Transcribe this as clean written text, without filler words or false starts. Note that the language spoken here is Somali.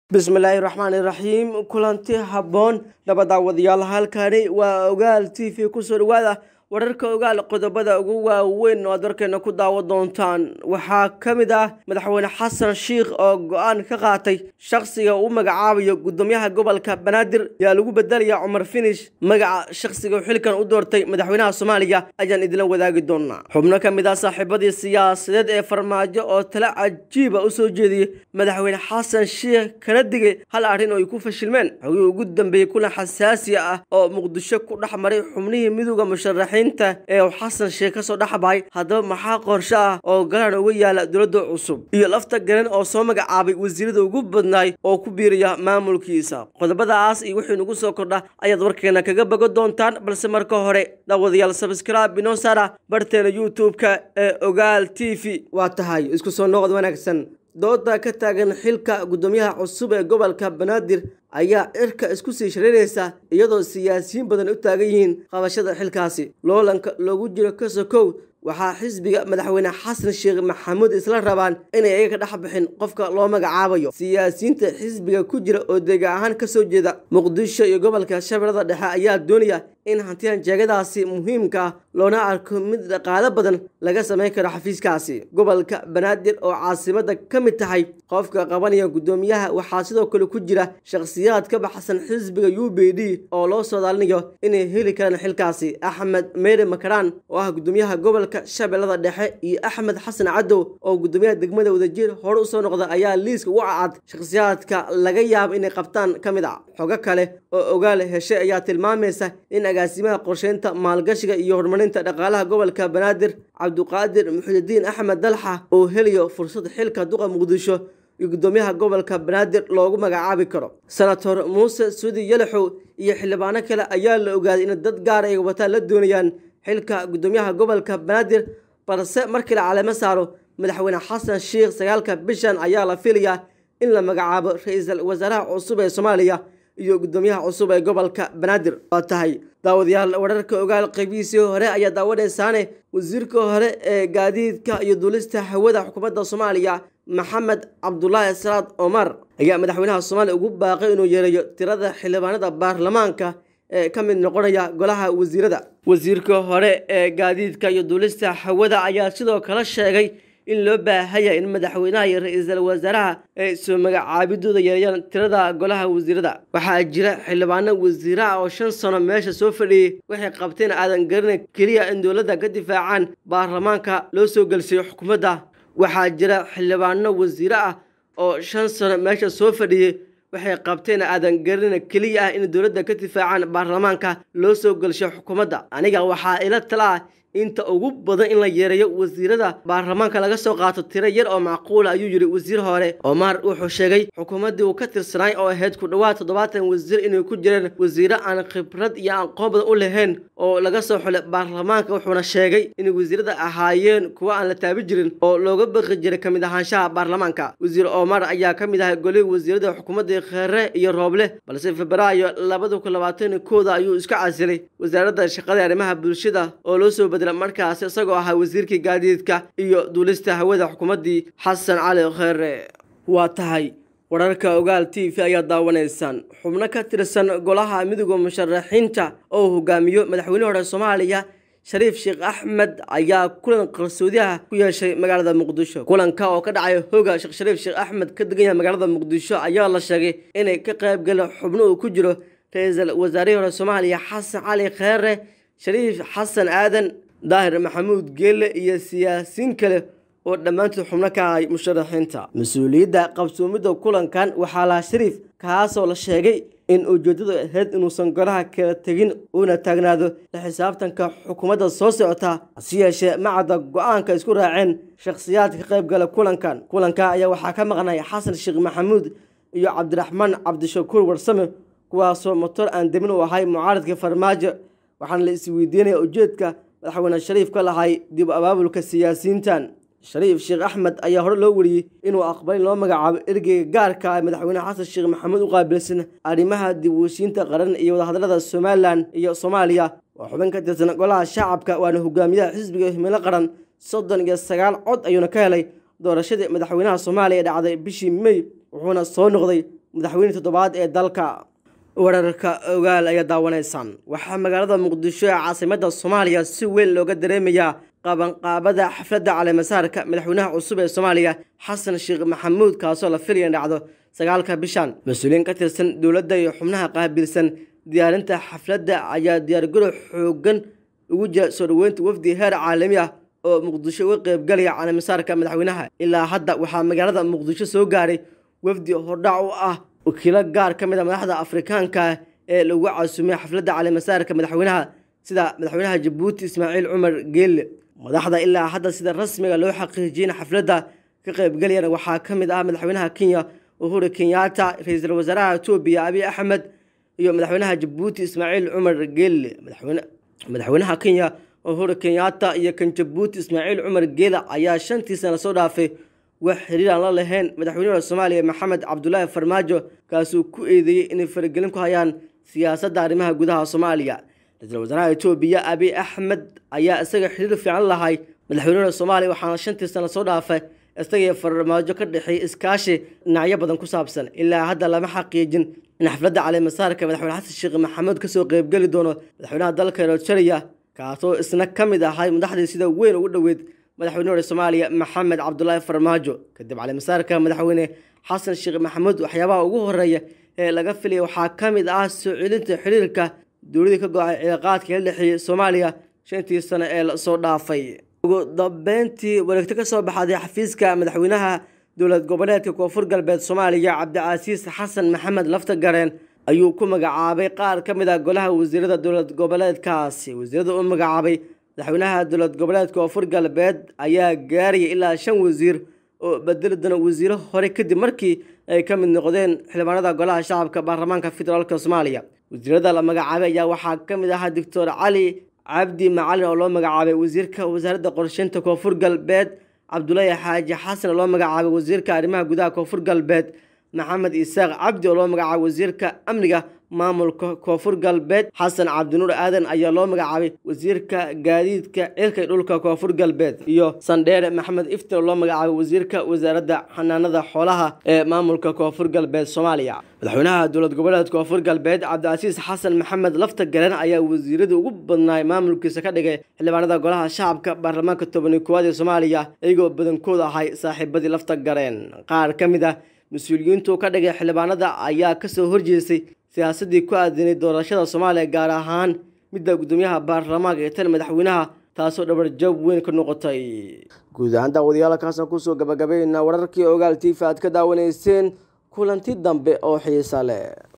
بسم الله الرحمن الرحيم كلانتي حبون نبدا وديال halkani waa ogaal TV ku soo dhawaada wararka ogaal qodobada ugu waaweyn oo darkeena ku daawo doontaan waxa kamid ah madaxweyne Xasan Sheikh oo go'aan ka qaatay shakhsiga uu magacaabayo gudoomiyaha gobolka Banaadir yaa lagu bedelaya Umar Finish magaca shakhsiga xilkan u doortay madaxweynaha Soomaaliya ayaan idin wadaagi doonaa xubno kamid ah saaxiibadii siyaasadeed ee farmaajo oo tala cajiib ah u soo jeediyay madaxweyne Xasan Sheikh kana digay hal arrin oo ay ku fashilmeen xogii ugu dambeeyay kulan xasaasi ah oo Muqdisho ku dhaxmaray xubnihii midowga musharaxiinta ee Xasan Sheikh ka soo dhaxbay hadaba maxaa qorshe ah oo galaan uga yaala dowladda cusub iyo lafta garan oo soo magacaabay wasiirada ugu badnaay oo ku biiriya maamulkiisa qodobadaas iyo wixii nagu soo kordha ayaad warkeena kaga bago doontaan balse marka hore daawadayaal subscribe inoo saara barteena YouTube-ka ee Ogaal TV waa tahay isku soo noqod wanaagsan dooda ka taagan xilka gudoomiyaha cusub ee gobolka Banaadir ayaa irka isku sii shareeraysa iyadoo siyaasiyiin badan u taagan yihiin qabashada xilkaasi loolanka loogu jiro ka sokow waxa xisbiga madaxweyne Xasan Sheikh Maxamuud isla rabaan inay ayaga ka dhaxbixin qofka loo magacaabayo siyaasiyiinta xisbiga ku jira oo deegaan ahaan ka soo jeeda Muqdisho iyo gobolka Shabeellada Dhexe ayaa doonaya in hantiyan jeegadaasi muhiimka loona arko mid dhaqaale badan laga sameyn karo xafiiskaasi gobolka Banaadir oo caasimada ka mid tahay qofka qabanaya gudoomiyaha waxa sidoo kale ku jira shakhsiyaad ka baxsan xisbiga UPD oo loo soo daalinayo inay heli karaan xilkaasi Axmed Meere Makaraan oo ah gudoomiyaha gobolka Shabeellada Dhexe iyo Axmed Xasan Cadow oo gudoomiyaha degmada Wadajir hore u soo noqda ayaa liiska ugu cad shakhsiyaadka laga yaabo inay qabtaan kamid ah xogo kale oo ogaal heshay ayaa tilmaamaysa in agaasimaha qorsheynta maalgashiga iyo horumarinta dhaqaalaha gobolka Banaadir Cabduqaadir Muxuudiin Axmed Dalxa oo heliyo fursad xilka duqa Muqdisho iyo gudoomiyaha gobolka Banaadir loogu magacaabi karo Senator Muuse Suudi Yalaxow iyo xildhibaano kale ayaa la ogaaday in dad gaar ah ay wataan la doonayaan xilka gudoomiyaha gobolka Banaadir balse markii la calaamad saaro madaxweyne Xasan Sheikh 9 bishan ayaa la filayaa in la magacaabo ra'iisul wasaaraha cusub ee Soomaaliya iyo gudoomiyaha cusub ee gobolka Banaadir waa tahay daawadayaal wararka ogaal qaybiisii hore ayaa daawadeysaan wasiirka hore ee gaadiidka iyo duulista hawada xukuumadda Soomaaliya Maxamed Cabdullaahi Salaad Omar ayaa madaxweynaha Soomaaliya ugu baaqay inuu yareeyo tirada xildhibaanada baarlamaanka ee ka mid noqonaya golaha wasiirada wasiirka hore ee gaadiidka iyo duulista hawada ayaa sidoo kale sheegay in loo baahan yahay in madaxweynaha iyo ra'iisul wasaaraha ay soo magacaabidooda yareeyaan tirada golaha wasiirada waxaa jira xildhibaano wasiir ah oo 5 sano meesha soo fadhiyay waxay qabteen aadan garin kaliya in dowladda ka difaacaan baarlamaanka loo soo galsiyo xukuumadda waxaa jira xildhibaano wasiir ah oo 5 sano meesha soo fadhiyay waxay qabteen aadan garin kaliya in dowladda ka difaacaan baarlamaanka loo soo galshiyo xukuumadda aniga waxaa ila tala inta ugu badan in la yareeyo wasiirada baarlamaanka laga soo qaato tiro yar oo macquul ah ayuu yiri wasiir hore Omar wuxuu sheegay xukuumadii uu ka tirsanay oo ahayd ku dhawaad 70 wasiir inay ku jireen wasiiro aan khibrad iyo aqoon badan u lahayn oo laga soo xulay baarlamaanka wuxuuna sheegay in wasiirada ahaayeen kuwa aan la taabi jirin oo looga baqi jiray kamid ahaanshaha baarlamaanka wasiir Omar ayaa kamid ah golay wasiirada xukuumadda Khayre iyo Rooble balse Febraayo 2021 ayuu iska casilay wasaaradda shaqada arrimaha bulshada oo loo soo markaas isagoo ahaa wasiirkii gaadiidka iyo duulista hawada xukuumadii Xasan Cali Khayre waa tahay wararka ogaal TV ayaa daawanaysan xubno ka tirsan golaha midowga musharaxiinta oo hogaamiyo madaxweynaha hore Soomaaliya Shariif Sheikh Axmed ayaa kulan qarsoodiyaha ku yeeshay magaalada Muqdisho kulanka oo ka dhacay hooga Shariif Sheikh Axmed ka degan yahay magaalada Muqdisho ayaa la sheegay inay ka qayb galeen xubno ku jiro ra'iisul wasaaraha hore Soomaaliya Xasan Cali Khayre Shariif Xasan Aadan Daahir Maxamuud Geelle iyo siyaasiyiin kale oo dhammaantood xubno ka ah musharaxiinta mas'uuliyadda qabsoomida kulankan waxaa la Shariif kaasoo la sheegay in ujeedadu ahayd inuusan golaha kala tagin una taagnaado la xisaabtanka xukuumadda soo socota si yeeshee macada go'aanka isku raaceen shakhsiyaadka qayb gala kulanka ayaa waxaa ka maqnay Xasan Sheikh Maxamuud iyo Cabdiraxmaan Cabdishakuur Warsame kuwaasoo motor aan demin u ahay mucaaradka farmaajo waxaan la isweydiinayaa ujeedka madaxweyne Shariif ka lahay dib abaabulka siyaasiyiintan Shariif Sheikh Axmed ayaa hore loo wariyay inuu aqbalay loo magacaabo ergeyga gaarka ah madaxweyne Xasan Sheikh Maxamuud u qaabilsan arrimaha dib u heshiinta qaran iyo wadahadalada Soomaaliland iyo Soomaaliya waa xubin ka tirsan golaha shacabka waana hogaamiyaha xisbiga himilo qaran 39 cod ayuuna ka helay doorashadii madaxweynaha Soomaaliya dhacday bishii May wuxuuna soo noqday madaxweyne toddobaad ee dalka. Wararka ogaal ayaa daawanaysan waxaa magaalada Muqdisho ee caasimadda Soomaaliya si weyn looga dareemayaa qabanqaabada xafladda caleemasaarka madaxweynaha cusub ee Soomaaliya Xasan Sheekh Maxamuud kaasoo la filayo in dhacdo 9 bishan. Mas'uuliyiin ka tirsan dowladda iyo xubnaha qaabilsan diyaarinta xafladda ayaa diyaargarow xooggan ugu jira soo dhaweynta wafdi heer caalami ah oo Muqdisho uga qayb galaya caleemasaarka madaxweynaha. Ilaa hadda waxaa magaalada Muqdisho soo gaaray wafdi hordhac u ah wakiilo gaar ka mid ah madaxda Afrikaanka ee lagu casuumay xafladda caleemasaarka madaxweynaha sida madaxweynaha Jabuuti Ismaaciil Cumar Geelle. Madaxda ilaa hadda sida rasmiga loo xaqiijiyay xafladda ka qayb galayana waxaa ka mid ah madaxweynaha Kenya Uhuru Kenyatta, ra'iisul wasaaraha Itoobiya Abiy Ahmed iyo madaxweynaha Jabuuti Ismaaciil Cumar Geelle. madaxweynaha Kenya Uhuru Kenyatta iyo kan Jabuuti Ismaaciil Cumar Geelle ayaa 5 sano soo dhaafay wax xiriir aan la lahayn madaxweynaha Soomaaliya Maxamed Cabdullaahi Farmaajo kaasoo ku eedeeyay inay faragelin ku hayaan siyaasadda arrimaha gudaha Soomaaliya. ra'iisul wasaaraha Itoobiya Abiy Ahmed ayaa isaga xiriir fiican lahay madaxweynaha Soomaaliya waxaana 5 sano soo dhaafay isaga Farmaajo ka dhaxay iskaashi dhinacyo badan ku saabsan. Ilaa hadda lama xaqiijin in xafladda caleemasaarka madaxweyne Xasan Sheekh Maxamuud ka soo qayb gali doono madaxweynaha dalka Eritrea kaasoo isna ka mid ahay madaxdii sida weyn ugu dhaweyd madaxweynaha Soomaaliya Maxamed Cabdullaahi Farmaajo. kadib caleemasaarka madaxweyne Xasan Sheekh Maxamuud waxyaabaha ugu horeeya ee laga filayo waxaa ka mid ah soo celinta xiriirka dowladda ka go'ay cilaaqaadka la dhexeeyay Soomaaliya 5 sano ee la soo dhaafay. ugu dambeyntii wareegto ka soo baxday xafiiska madaxweynaha dowlad goboleedka Koonfur Galbeed Soomaaliya Cabdicasiis Xasan Maxamed Laftagareen ayuu ku magacaabay qaar ka mid ah golaha wasiirada dowlad goboleedkaasi. wasiirada uu magacaabay madaxweynaha dowlad goboleedka Koonfur Galbeed ayaa gaaraya ilaa 5 wasiir oo bedeli doona wasiiro hore kadib markii ay ka mid noqdeen xildhibaanada golaha shacabka baarlamaanka federaalka Soomaaliya. wasiirada la magacaabay ayaa waxaa ka mid ah Dr. Cali Cabdi Macalin oo loo magacaabay wasiirka wasaaradda qorsheynta Koonfur Galbeed, Cabdullaahi Xaaji Xasan oo loo magacaabay wasiirka arrimaha gudaha Koonfur Galbeed, Maxamed Isaaq Cabdi oo loo magacaabay wasiirka amniga maamulka Koonfur Galbeed, Xasan Cabdinuur Aadan ayaa loo magacaabay wasiirka gaadiidka cirka dhulka Koonfur Galbeed, iyo Sandheere Maxamed Iftiin oo loo magacaabay wasiirka wasaaradda xanaanada xoolaha ee maamulka Koonfur Galbeed Soomaaliya. madaxweynaha dowlad goboleedka Koonfur Galbeed Cabdicasiis Xasan Maxamed Laftagareen ayaa wasiirada ugu badnaa maamulkiisa ka dhigay xildhibaanada golaha shacabka baarlamaanka 11 ee Soomaaliya iyagoo badankooda ahay saaxiibadii Laftagareen. qaar ka mid ah mas'uuliyiintu ka dhigay xildhibaanada ayaa ka soo horjeestay siyaasadii ku aadanay doorashada Soomaaliya gaar ahaan midda gudoomiyaha baarlamaanka ee tan madaxweynaha taasoo dhabar jab weyn ka noqotay. guud ahaan daawadayaal ku soo gabagabeeyna wararkii Ogaal TV aad ka daawanayseen kulanti dambe oo xiiso leh.